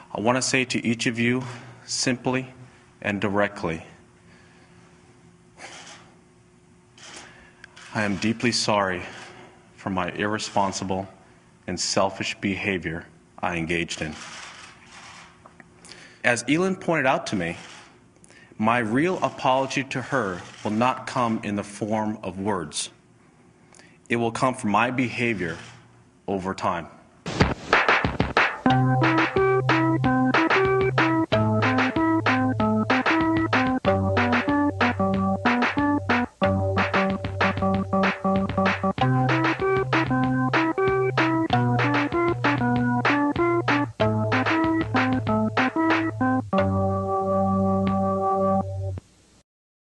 I want to say to each of you, simply and directly, I am deeply sorry for my irresponsible and selfish behavior I engaged in. As Elin pointed out to me, my real apology to her will not come in the form of words. It will come from my behavior over time.